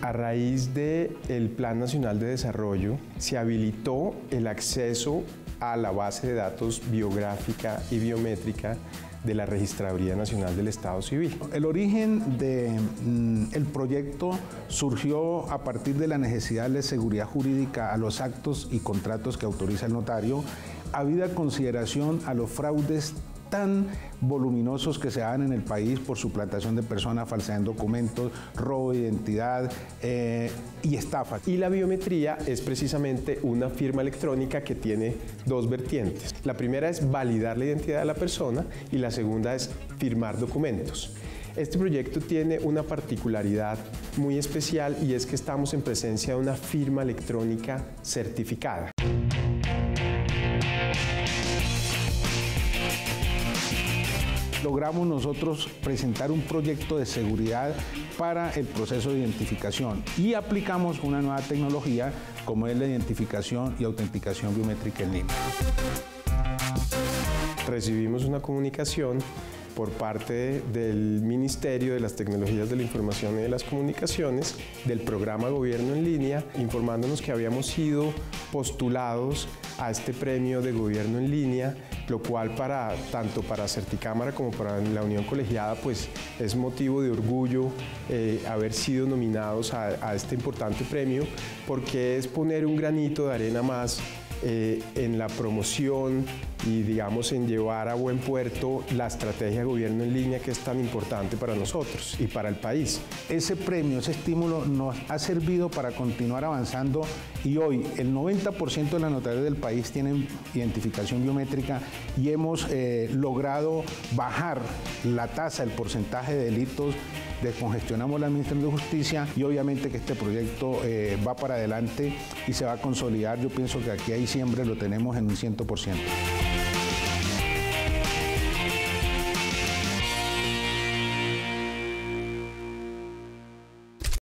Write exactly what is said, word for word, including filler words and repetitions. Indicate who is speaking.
Speaker 1: A raíz del Plan Nacional de Desarrollo se habilitó el acceso a la base de datos biográfica y biométrica de la Registraduría Nacional del Estado Civil.
Speaker 2: El origen del proyecto surgió a partir de la necesidad de seguridad jurídica a los actos y contratos que autoriza el notario, habida consideración a los fraudes tan voluminosos que se dan en el país por suplantación de personas, falsedad en documentos, robo de identidad eh, y estafa.
Speaker 1: Y la biometría es precisamente una firma electrónica que tiene dos vertientes. La primera es validar la identidad de la persona y la segunda es firmar documentos. Este proyecto tiene una particularidad muy especial y es que estamos en presencia de una firma electrónica certificada.
Speaker 2: Logramos nosotros presentar un proyecto de seguridad para el proceso de identificación y aplicamos una nueva tecnología como es la identificación y autenticación biométrica en línea.
Speaker 1: Recibimos una comunicación por parte del Ministerio de las Tecnologías de la Información y de las Comunicaciones, del programa Gobierno en Línea, informándonos que habíamos sido postulados a este premio de Gobierno en Línea, lo cual para, tanto para Certicámara como para la Unión Colegiada pues, es motivo de orgullo eh, haber sido nominados a, a este importante premio, porque es poner un granito de arena más eh, en la promoción y digamos en llevar a buen puerto la estrategia de gobierno en línea que es tan importante para nosotros y para el país.
Speaker 2: Ese premio, ese estímulo nos ha servido para continuar avanzando y hoy el noventa por ciento de las notarías del país tienen identificación biométrica y hemos eh, logrado bajar la tasa, el porcentaje de delitos, descongestionamos la Administración de Justicia y obviamente que este proyecto eh, va para adelante y se va a consolidar. Yo pienso que aquí a diciembre lo tenemos en un cien por ciento.